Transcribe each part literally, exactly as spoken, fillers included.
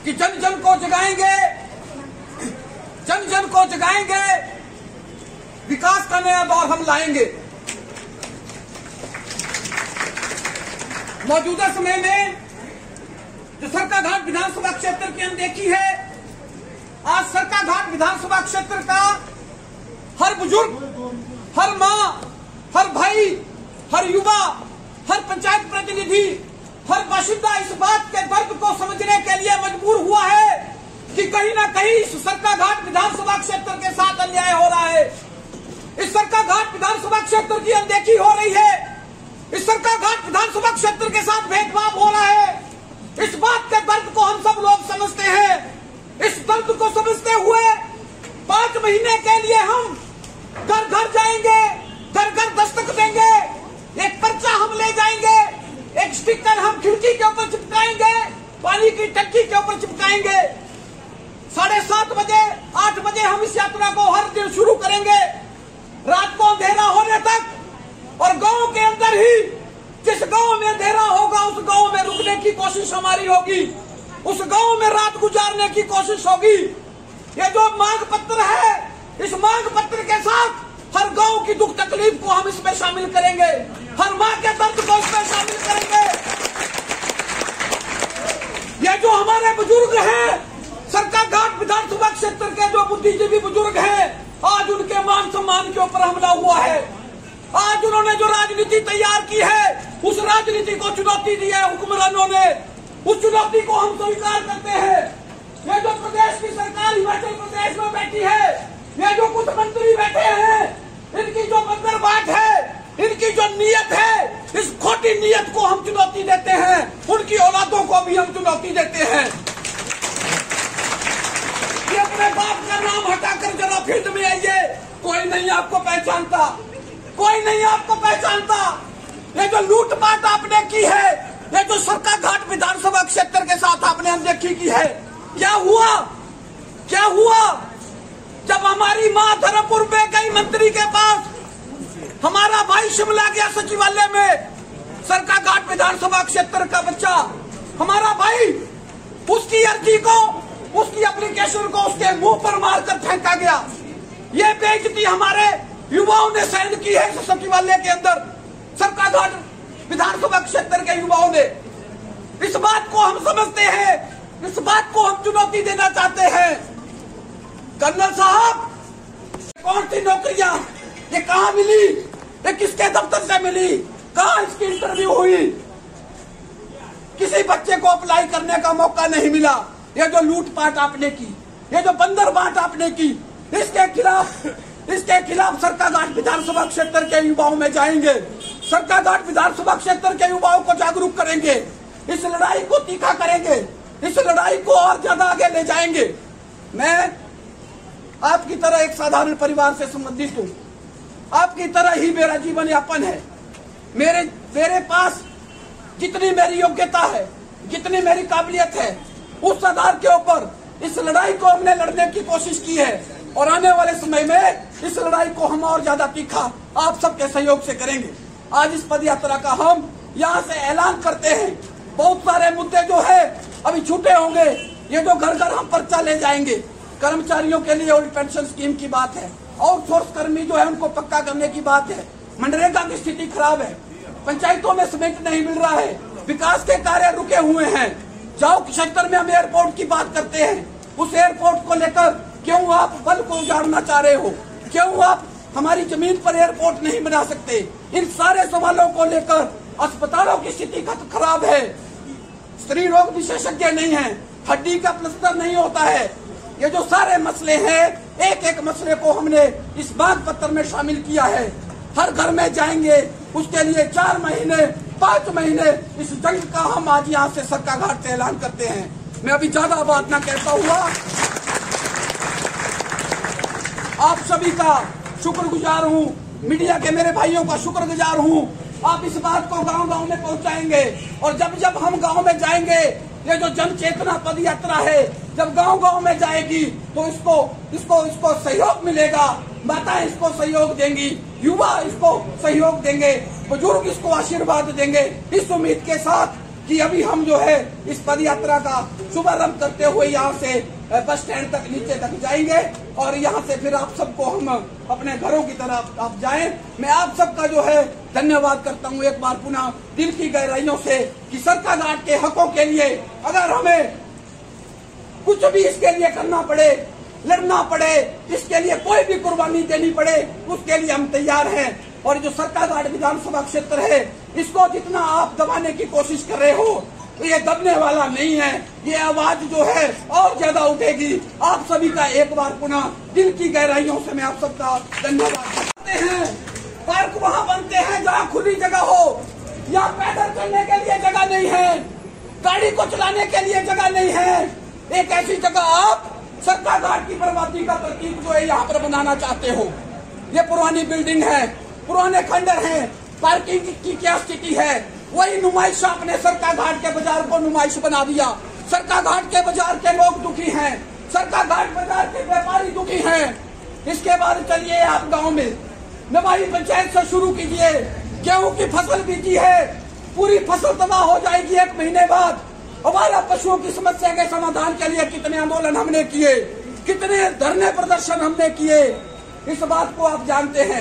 कि जन जन को जगाएंगे, जन जन को जगाएंगे, विकास का नया दौर हम लाएंगे। मौजूदा समय में जो सरकाघाट विधानसभा क्षेत्र की अनदेखी है, आज सरकाघाट विधानसभा क्षेत्र का हर बुजुर्ग, हर मां, हर भाई, हर युवा, हर पंचायत प्रतिनिधि, हर बाशिंदा इस बात के दर्द को समझने के लिए मजबूर हुआ है कि कहीं ना कहीं इस सरकाघाट विधानसभा क्षेत्र के साथ अन्याय हो रहा है। इस सरकाघाट विधानसभा क्षेत्र की अनदेखी हो रही है। इस सरकाघाट विधानसभा क्षेत्र के साथ भेदभाव हो रहा है। इस बात के दर्द को हम सब लोग समझते हैं। इस दर्द को समझते हुए पांच महीने के लिए हम घर घर जाएंगे, घर घर दस्तक देंगे, एक पर्चा हम ले जाएंगे, एक स्टिकर हम खिड़की के ऊपर चिपकाएंगे, पानी की टंकी के ऊपर चिपकाएंगे। साढ़े सात बजे आठ बजे हम इस यात्रा को हर दिन शुरू करेंगे, रात को अंधेरा होने तक। और गांव के अंदर ही जिस गांव में अंधेरा होगा उस गांव में रुकने की कोशिश हमारी होगी, उस गांव में रात गुजारने की कोशिश होगी। ये जो मांग पत्र है, इस मांग पत्र के साथ हर गांव की दुख तकलीफ को हम इसमें शामिल करेंगे, हर मां के दर्द को इसमें शामिल करेंगे। ये जो हमारे बुजुर्ग हैं, सरकाघाट विधानसभा क्षेत्र के जो बुद्धिजीवी बुजुर्ग हैं, आज उनके मान सम्मान के ऊपर हमला हुआ है। आज उन्होंने जो राजनीति तैयार की है, उस राजनीति को चुनौती दी है हुक्मरानों ने। उस चुनौती को हम स्वीकार करते हैं। ये जो प्रदेश की सरकार हिमाचल प्रदेश में बैठी है, ये जो कुछ मंत्री बैठे हैं, इनकी जो बंदरबाट है, इनकी जो नीयत है, इस खोटी नीयत को हम चुनौती देते हैं। उनकी औलादों को भी हम चुनौती देते हैं। ये अपने बाप का नाम हटाकर जरा फील्ड में आइए। कोई नहीं आपको पहचानता, कोई नहीं आपको पहचानता। ये जो लूटपाट आपने की है, ये जो सरकाघाट विधानसभा क्षेत्र के साथ आपने अनदेखी की है, क्या हुआ? क्या हुआ? जब हमारी मां धर्मपुर में गई मंत्री के पास, हमारा भाई शिमला गया सचिवालय में, सरकाघाट विधानसभा क्षेत्र का बच्चा, हमारा भाई, उसकी अर्जी को, उसकी एप्लीकेशन को उसके मुंह पर मारकर फेंका गया। ये बेइज्जती हमारे युवाओं ने सहन की है सचिवालय के अंदर, सरकाघाट विधानसभा क्षेत्र के युवाओं ने। इस बात को हम समझते हैं, इस बात को हम चुनौती देना चाहते हैं। कर्नल साहब, कौन सी नौकरियां, ये कहाँ मिली, ये किसके दफ्तर से मिली, कहाँ इसकी इंटरव्यू हुई? किसी बच्चे को अप्लाई करने का मौका नहीं मिला। ये जो लूटपाट आपने की, ये जो बंदरबाट आपने की, इसके खिलाफ इसके खिलाफ सरकाघाट विधानसभा क्षेत्र के युवाओं में जाएंगे, सरकाघाट विधानसभा क्षेत्र के युवाओं को जागरूक करेंगे, इस लड़ाई को तीखा करेंगे, इस लड़ाई को और ज्यादा आगे ले जाएंगे। मैं आपकी तरह एक साधारण परिवार से संबंधित हूँ, आपकी तरह ही मेरा जीवन यापन है। मेरे मेरे पास जितनी मेरी योग्यता है, जितनी मेरी काबिलियत है, उस आधार के ऊपर इस लड़ाई को हमने लड़ने की कोशिश की है। और आने वाले समय में इस लड़ाई को हम और ज्यादा तीखा आप सबके सहयोग से करेंगे। आज इस पद यात्रा का हम यहाँ से ऐलान करते हैं। बहुत सारे मुद्दे जो है अभी छूटे होंगे। ये जो घर घर हम पर्चा ले जाएंगे, कर्मचारियों के लिए ओल्ड पेंशन स्कीम की बात है, आउटसोर्स कर्मी जो है उनको पक्का करने की बात है, मनरेगा की स्थिति खराब है, पंचायतों में सीमेंट नहीं मिल रहा है, विकास के कार्य रुके हुए हैं। जाओ क्षेत्र में हम एयरपोर्ट की बात करते हैं, उस एयरपोर्ट को लेकर क्यों आप बल को उजाड़ना चाह रहे हो, क्यों आप हमारी जमीन पर एयरपोर्ट नहीं बना सकते? इन सारे सवालों को लेकर अस्पतालों की स्थिति खराब है, स्त्री रोग विशेषज्ञ नहीं है, हड्डी का प्लास्टर नहीं होता है। ये जो सारे मसले हैं, एक एक मसले को हमने इस मांग पत्र में शामिल किया है। हर घर में जाएंगे, उसके लिए चार महीने पांच महीने इस जंग का हम आज यहाँ से सरकाघाट से ऐलान करते हैं। मैं अभी ज्यादा बात ना कहता हुआ आप सभी का शुक्रगुजार हूँ, मीडिया के मेरे भाइयों का शुक्रगुजार हूँ। आप इस बात को गांव गांव में पहुंचाएंगे और जब जब हम गांव में जाएंगे, ये जो जन चेतना पद यात्रा है जब गांव गांव में जाएगी तो इसको इसको इसको सहयोग मिलेगा। माताएं इसको सहयोग देंगी, युवा इसको सहयोग देंगे, बुजुर्ग इसको आशीर्वाद देंगे। इस उम्मीद के साथ कि अभी हम जो है इस पद यात्रा का शुभारंभ करते हुए यहाँ से बस स्टैंड तक नीचे तक जाएंगे और यहाँ से फिर आप सबको हम अपने घरों की तरफ आप जाएं। मैं आप सबका जो है धन्यवाद करता हूँ एक बार पुनः दिल की गहराइयों से कि सरकाघाट के हकों के लिए अगर हमें कुछ भी इसके लिए करना पड़े, लड़ना पड़े, इसके लिए कोई भी कुर्बानी देनी पड़े, उसके लिए हम तैयार हैं। और जो सरकाघाट विधानसभा क्षेत्र है इसको जितना आप दबाने की कोशिश कर रहे हो तो ये दबने वाला नहीं है, ये आवाज जो है और ज्यादा उठेगी। आप सभी का एक बार पुनः दिल की गहराइयों से मैं आप सबका धन्यवाद करते हैं। पार्क वहाँ बनते हैं जहाँ खुली जगह हो, यहाँ पैदल चलने के लिए जगह नहीं है, गाड़ी को चलाने के लिए जगह नहीं है। एक ऐसी जगह आप सरकाघाट की बर्बादी का प्रतीक जो है यहाँ पर बनाना चाहते हो। ये पुरानी बिल्डिंग है, पुराने खंडर हैं, पार्किंग की क्या स्थिति है, वही नुमाइश आपने सरकाघाट के बाजार को नुमाइश बना दिया। सरकाघाट के बाजार के लोग दुखी हैं, सरकाघाट बाजार के व्यापारी दुखी हैं। इसके बाद चलिए आप गांव में नवाई पंचायत से शुरू कीजिए, गेहूं की फसल बीजी है, पूरी फसल तबाह हो जाएगी एक महीने बाद। हमारा पशुओं की समस्या के समाधान के लिए कितने आंदोलन हमने किए, कितने धरने प्रदर्शन हमने किए, इस बात को आप जानते हैं।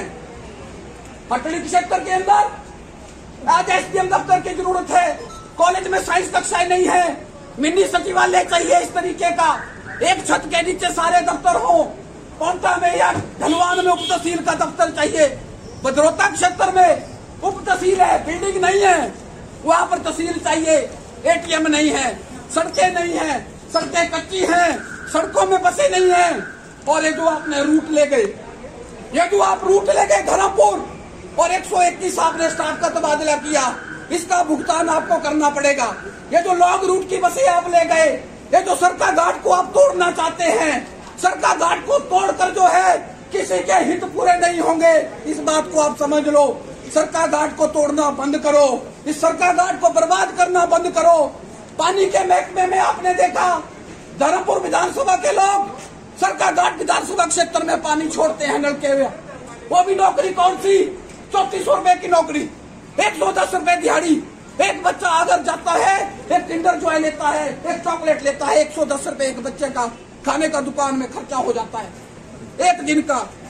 पटड़ी क्षेत्र के अंदर आज एसडीएम दफ्तर की जरूरत है, कॉलेज में साइंस कक्षाएं नहीं है, मिनी सचिवालय चाहिए इस तरीके का, एक छत के नीचे सारे दफ्तर हो। पौंटा में या ढलवान में उप तहसील का दफ्तर चाहिए, भद्रोता क्षेत्र में उप तहसील है, बिल्डिंग नहीं है, वहाँ पर तहसील चाहिए। एटीएम नहीं है, सड़कें नहीं है, सड़कें कच्ची हैं, सड़कों में बसें नहीं हैं। और ये जो आपने रूट ले गए, ये जो आप रूट ले गए धर्मपुर और एक सौ इक्कीस आपने स्टाफ का तबादला किया, इसका भुगतान आपको करना पड़ेगा। ये जो लॉन्ग रूट की बसें आप ले गए, ये जो सरकाघाट को आप तोड़ना चाहते हैं, सरकाघाट को तोड़कर जो है किसी के हित पूरे नहीं होंगे, इस बात को आप समझ लो। सरकाघाट को तोड़ना बंद करो, इस सरकाघाट को बर्बाद करना बंद करो। पानी के महकमे में आपने देखा धर्मपुर विधानसभा के लोग सरकाघाट विधानसभा क्षेत्र में पानी छोड़ते हैं नलके में, वो भी नौकरी कौन सी, चौतीस सौ रूपये की नौकरी, एक सौ दस रूपये दिहाड़ी। एक बच्चा अगर जाता है एक किंडर जॉय लेता है, एक चॉकलेट लेता है, एक सौ दस रूपये एक बच्चे का खाने का दुकान में खर्चा हो जाता है एक दिन का।